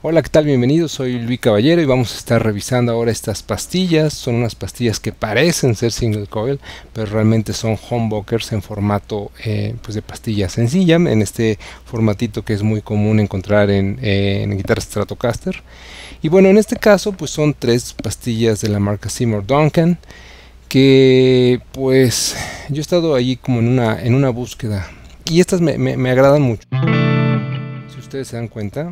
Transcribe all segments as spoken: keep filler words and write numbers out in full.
Hola, ¿qué tal? Bienvenidos, soy Luis Caballero y vamos a estar revisando ahora estas pastillas. Son unas pastillas que parecen ser single coil, pero realmente son humbuckers en formato eh, pues de pastilla sencilla, en este formatito que es muy común encontrar en, eh, en guitarras Stratocaster. Y bueno, en este caso pues son tres pastillas de la marca Seymour Duncan, que pues yo he estado allí como en una, en una búsqueda, y estas me, me, me agradan mucho. Si ustedes se dan cuenta,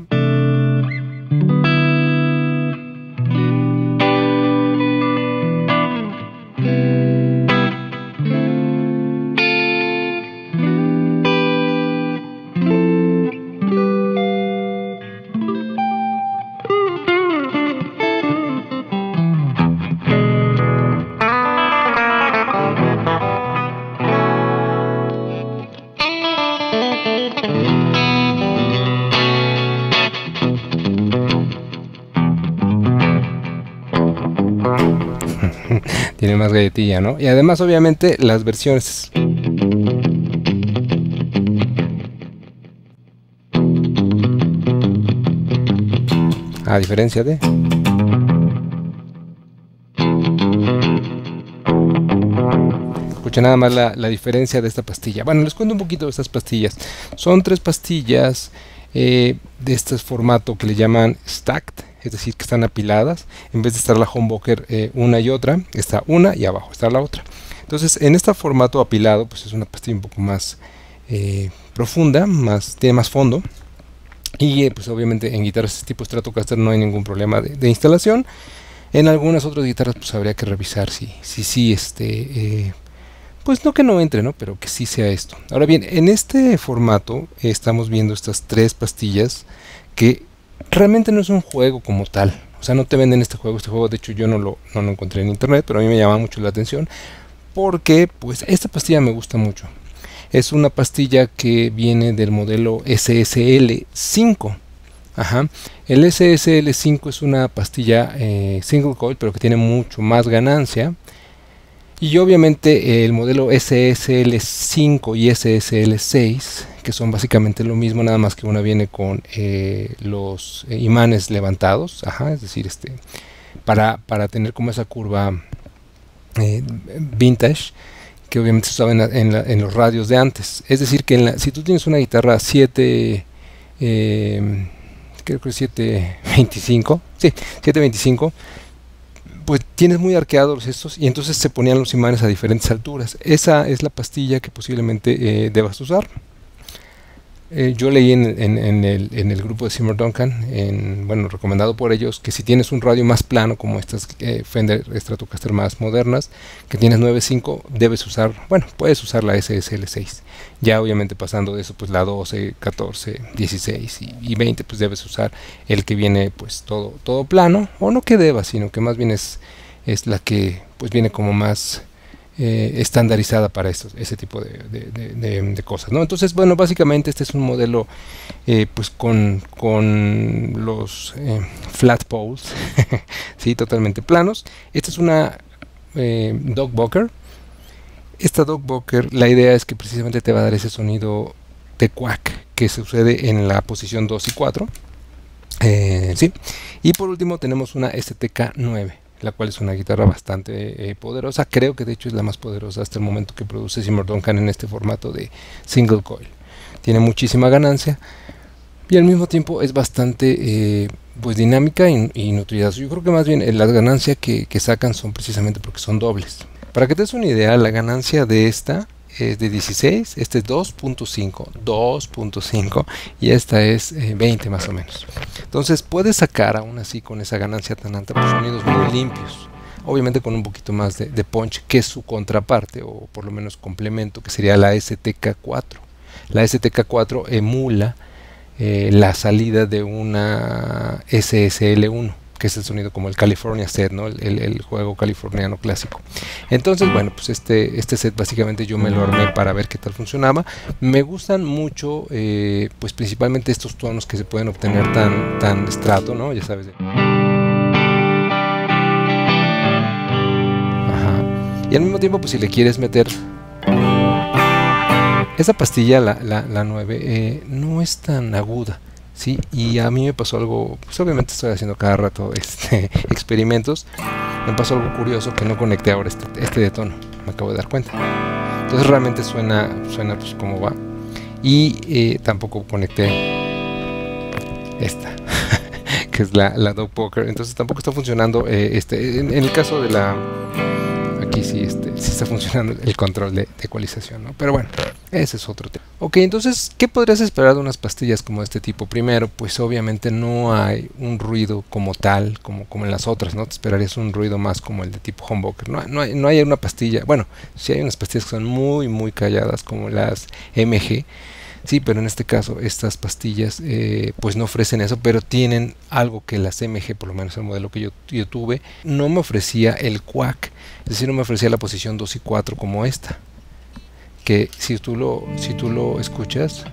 tiene más galletilla, ¿no? Y además obviamente las versiones a diferencia de escucha nada más la, la diferencia de esta pastilla. Bueno, les cuento un poquito de estas pastillas. Son tres pastillas eh, de este formato que le llaman stacked, es decir, que están apiladas. En vez de estar la humbucker eh, una y otra, está una y abajo está la otra. Entonces, en este formato apilado, pues es una pastilla un poco más eh, profunda, más, tiene más fondo. Y eh, pues obviamente en guitarras de este tipo Stratocaster no hay ningún problema de, de instalación. En algunas otras guitarras pues habría que revisar si si, si este eh, pues no que no entre, ¿no? Pero que sí sea esto. Ahora bien, en este formato eh, estamos viendo estas tres pastillas que realmente no es un juego como tal. O sea, no te venden este juego. Este juego, de hecho, yo no lo, no lo encontré en internet, pero a mí me llama mucho la atención porque, pues, esta pastilla me gusta mucho. Es una pastilla que viene del modelo S S L cinco. Ajá. El S S L cinco es una pastilla eh, single coil, pero que tiene mucho más ganancia. Y obviamente eh, el modelo S S L cinco y S S L seis, que son básicamente lo mismo, nada más que una viene con eh, los eh, imanes levantados, ajá, es decir, este para, para tener como esa curva eh, vintage, que obviamente se usaba en, la, en, la, en los radios de antes. Es decir, que en la, si tú tienes una guitarra siete, eh, creo que es siete veinticinco, sí, siete veinticinco, pues tienes muy arqueados estos y entonces se ponían los imanes a diferentes alturas. Esa es la pastilla que posiblemente eh, debas usar. Eh, yo leí en, en, en, el, en el grupo de Seymour Duncan, en, bueno, recomendado por ellos, que si tienes un radio más plano como estas eh, Fender Stratocaster más modernas, que tienes nueve punto cinco, debes usar, bueno, puedes usar la S S L seis. Ya obviamente pasando de eso, pues la doce, catorce, dieciséis y, y veinte, pues debes usar el que viene pues todo, todo plano, o no que debas, sino que más bien es, es la que pues viene como más Eh, estandarizada para estos, ese tipo de, de, de, de, de cosas, ¿no? Entonces, bueno, básicamente este es un modelo eh, pues con, con los eh, flat poles, sí, totalmente planos. Esta es una eh, Dogbucker. Esta Dogbucker, la idea es que precisamente te va a dar ese sonido de quack que sucede en la posición dos y cuatro, eh, sí. Y por último tenemos una S T K nueve, la cual es una guitarra bastante eh, poderosa. Creo que de hecho es la más poderosa hasta el momento que produce Seymour Duncan en este formato de single coil. Tiene muchísima ganancia y al mismo tiempo es bastante eh, pues dinámica y, y nutrida. Yo creo que más bien eh, las ganancias que, que sacan son precisamente porque son dobles. Para que te des una idea, la ganancia de esta es de dieciséis, este es dos punto cinco, dos punto cinco y esta es eh, veinte más o menos. Entonces puedes sacar aún así con esa ganancia tan alta los sonidos muy limpios, obviamente con un poquito más de, de punch que su contraparte, o por lo menos complemento, que sería la S T K cuatro. La S T K cuatro emula eh, la salida de una S S L uno, que es el sonido como el California set, ¿no? el, el, el juego californiano clásico. Entonces, bueno, pues este, este set básicamente yo me lo armé para ver qué tal funcionaba. Me gustan mucho, eh, pues principalmente estos tonos que se pueden obtener tan, tan strato, ¿no? Ya sabes. Ajá. Y al mismo tiempo, pues si le quieres meter esa pastilla, la, la, la nueve, eh, no es tan aguda. Sí, y a mí me pasó algo, pues obviamente estoy haciendo cada rato este, experimentos. Me pasó algo curioso que no conecté ahora este, este de tono, me acabo de dar cuenta. Entonces realmente suena, suena pues como va. Y eh, tampoco conecté esta, que es la, la Dog Poker. Entonces tampoco está funcionando eh, este. En, en el caso de la... Aquí sí, este, sí está funcionando el control de, de ecualización, ¿no? Pero bueno, ese es otro tema. Ok, entonces, ¿qué podrías esperar de unas pastillas como este tipo? Primero, pues obviamente no hay un ruido como tal, como, como en las otras, ¿no? Te esperarías un ruido más como el de tipo humbucker. No, no, hay, no hay una pastilla, bueno, sí hay unas pastillas que son muy, muy calladas, como las M G. Sí, pero en este caso estas pastillas eh, pues no ofrecen eso, pero tienen algo que las M G, por lo menos el modelo que yo, yo tuve, no me ofrecía el quack, es decir, no me ofrecía la posición dos y cuatro como esta, que si tú lo, si tú lo escuchas,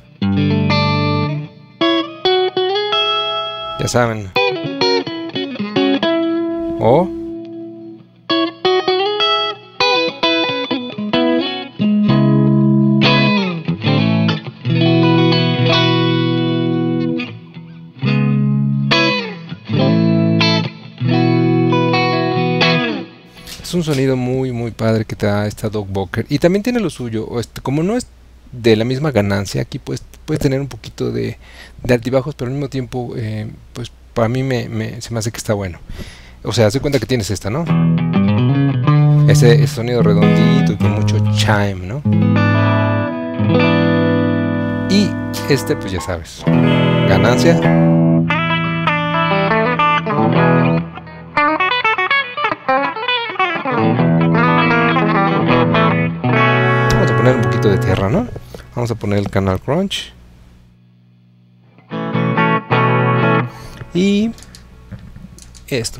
ya saben, o es un sonido muy muy padre que te da esta Dog Poker, y también tiene lo suyo, o este, como no es de la misma ganancia, aquí puedes, puedes tener un poquito de, de altibajos, pero al mismo tiempo eh, pues para mí me, me, se me hace que está bueno. O sea, haz de cuenta que tienes esta, ¿no? Ese, ese sonido redondito y con mucho chime, ¿no? Y este pues ya sabes, ganancia. Vamos a poner un poquito de tierra, ¿no? Vamos a poner el canal crunch. Y esto.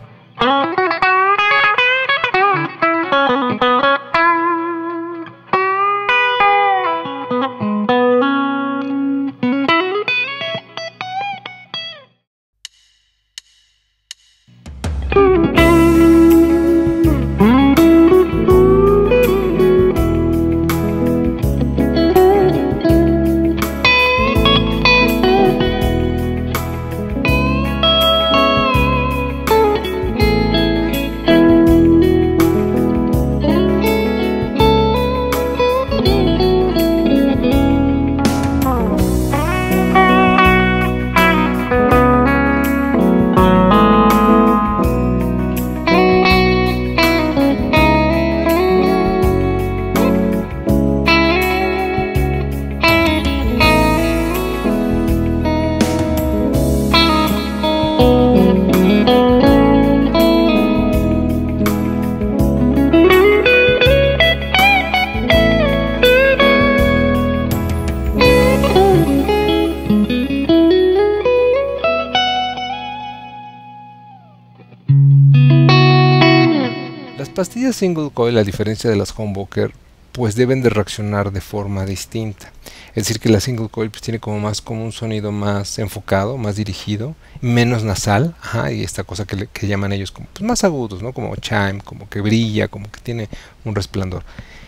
Las pastillas single coil, a diferencia de las humbucker, pues deben de reaccionar de forma distinta. Es decir, que la single coil pues tiene como más como un sonido más enfocado, más dirigido, menos nasal, ajá, y esta cosa que, le, que llaman ellos como pues más agudos, ¿no? Como chime, como que brilla, como que tiene un resplandor.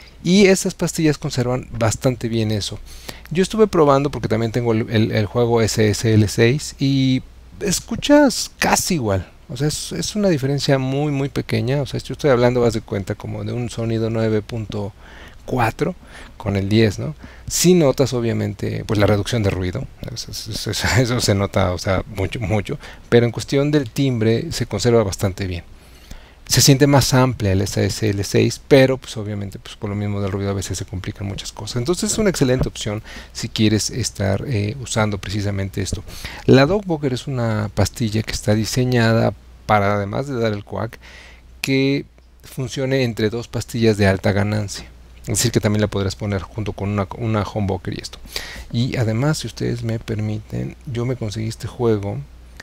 Y estas pastillas conservan bastante bien eso. Yo estuve probando porque también tengo el, el, el juego S S L seis y escuchas casi igual. O sea, es, es una diferencia muy muy pequeña. O sea, yo estoy hablando, vas de cuenta, como de un sonido nueve punto cuatro con el diez, ¿no? Sí notas obviamente pues la reducción de ruido, eso, eso, eso, eso se nota, o sea, mucho, mucho, pero en cuestión del timbre se conserva bastante bien. Se siente más amplia el S S L seis, pero pues obviamente pues por lo mismo del ruido a veces se complican muchas cosas. Entonces es una excelente opción si quieres estar eh, usando precisamente esto. La Dog Poker es una pastilla que está diseñada para, además de dar el quack, que funcione entre dos pastillas de alta ganancia. Es decir, que también la podrás poner junto con una, una humbucker y esto. Y además, si ustedes me permiten, yo me conseguí este juego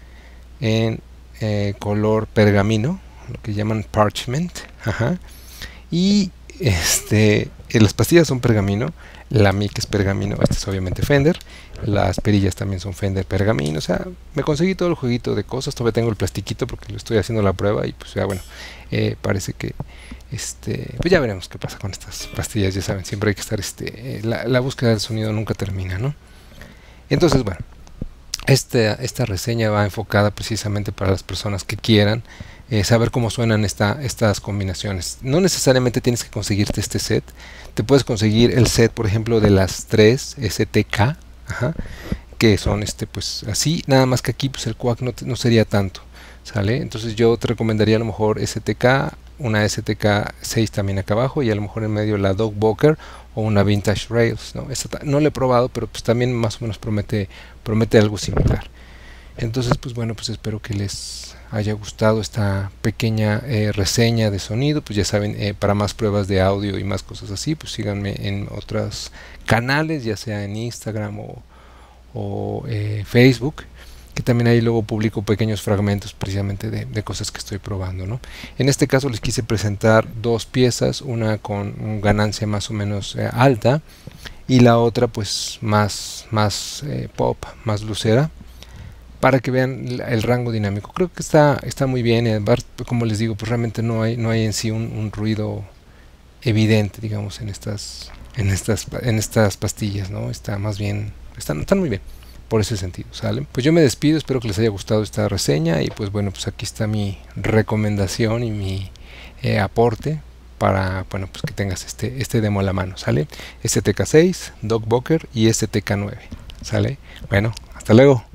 en eh, color pergamino, lo que llaman parchment, ajá. Y este, eh, las pastillas son pergamino, la mic es pergamino, este es obviamente Fender, las perillas también son Fender pergamino. O sea, me conseguí todo el jueguito de cosas. Todavía tengo el plastiquito porque lo estoy haciendo la prueba y pues ya bueno, eh, parece que este, pues ya veremos qué pasa con estas pastillas. Ya saben, siempre hay que estar este, eh, la, la búsqueda del sonido nunca termina, ¿no? Entonces bueno, Esta, esta reseña va enfocada precisamente para las personas que quieran eh, saber cómo suenan esta, estas combinaciones. No necesariamente tienes que conseguirte este set, te puedes conseguir el set, por ejemplo, de las tres S T K, ajá, que son este pues así, nada más que aquí pues el Quack no, no sería tanto, ¿sale? Entonces yo te recomendaría a lo mejor S T K, una S T K seis también acá abajo, y a lo mejor en medio la Doug Boker o una Vintage Rails, ¿no? Esta no la he probado, pero pues también más o menos promete, promete algo similar. Entonces pues bueno, pues espero que les haya gustado esta pequeña eh, reseña de sonido. Pues ya saben, eh, para más pruebas de audio y más cosas así, pues síganme en otros canales, ya sea en Instagram o, o eh, Facebook, que también ahí luego publico pequeños fragmentos precisamente de, de cosas que estoy probando, ¿no? En este caso les quise presentar dos piezas, una con ganancia más o menos eh, alta y la otra pues más, más eh, pop, más lucera, para que vean el rango dinámico. Creo que está, está muy bien, y además, como les digo, pues realmente no hay, no hay en sí un, un ruido evidente, digamos, en estas, en estas, en estas pastillas, ¿no? Está más bien, están, están muy bien por ese sentido, ¿sale? Pues yo me despido, espero que les haya gustado esta reseña, y pues bueno, pues aquí está mi recomendación y mi eh, aporte para, bueno, pues que tengas este, este demo a la mano, ¿sale? S T K seis, Doug Boker y S T K nueve, ¿sale? Bueno, hasta luego.